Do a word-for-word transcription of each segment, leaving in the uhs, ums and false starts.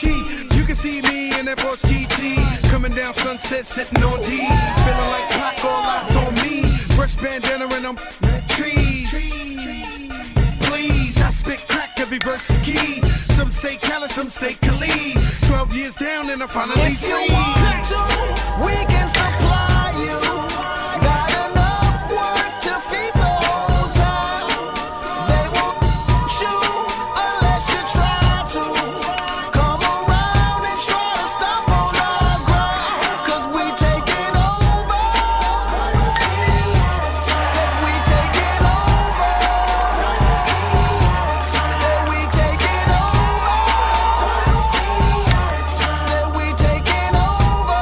cheat. You can see me in that Porsche G T, coming down Sunset, sitting on D, feeling like Pac, all eyes on me. Fresh bandana and I'm trees. Please, I spit crack every verse a key. Some say Cali, some say Khalid. Twelve years down and I'm finally if free. If you want to, we can supply you. Got enough work to feed the whole town. They won't you unless you try to. Come around and try to stop on our ground, cause we taking over. Said we taking over. Said we taking over. Said we taking over.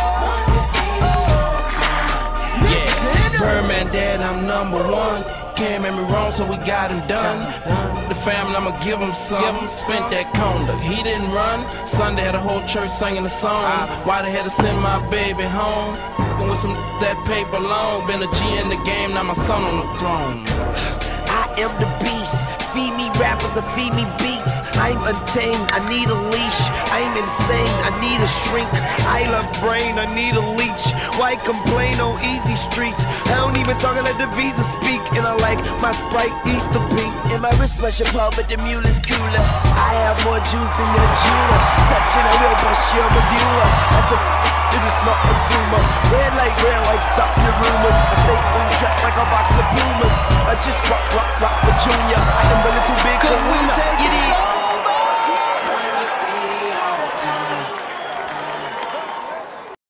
Yeah, Birdman dead, I'm number one. Can't make me wrong, so we got him done. The family, I'ma give him some. Spent that conda, he didn't run. Sunday had a whole church singing a song. Why they had to send my baby home? With some that paper long. Been a G in the game, now my son on the throne. I am the beast. Feed me rappers or feed me beats. I'm untamed, I need a leash. I'm insane, I need a shrink. I love brain, I need a leech. Why complain on easy streets? I don't even talk, I let the visa speak. And I like my Sprite Easter pink. And my wrist rush apart, but the mule is cooler. I have more juice than your jeweler. Touching a real bust your medulla. That's a it is not a tumor. Red light, red light, stop your rumors. I stay on track like a box of boomers. I just rock, rock, rock for Junior. I am the little big Cause we kahuna. take it over.